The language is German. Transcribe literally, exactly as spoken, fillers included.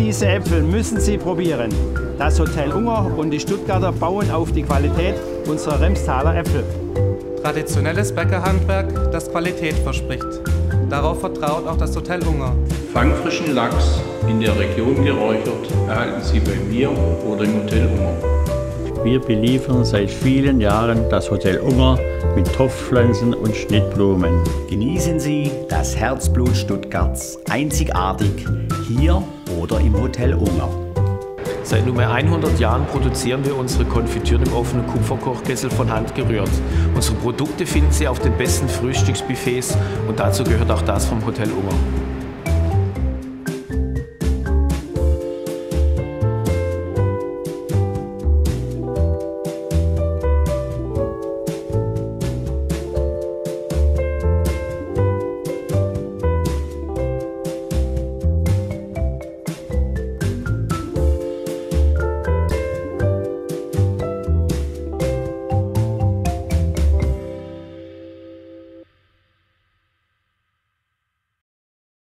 Diese Äpfel müssen Sie probieren. Das Hotel Unger und die Stuttgarter bauen auf die Qualität unserer Remstaler Äpfel. Traditionelles Bäckerhandwerk, das Qualität verspricht. Darauf vertraut auch das Hotel Unger. Fangfrischen Lachs in der Region geräuchert erhalten Sie bei mir oder im Hotel Unger. Wir beliefern seit vielen Jahren das Hotel Unger mit Topfpflanzen und Schnittblumen. Genießen Sie das Herzblut Stuttgarts, einzigartig hier oder im Hotel Unger. Seit nunmehr hundert Jahren produzieren wir unsere Konfitüren im offenen Kupferkochkessel von Hand gerührt. Unsere Produkte finden Sie auf den besten Frühstücksbuffets und dazu gehört auch das vom Hotel Unger.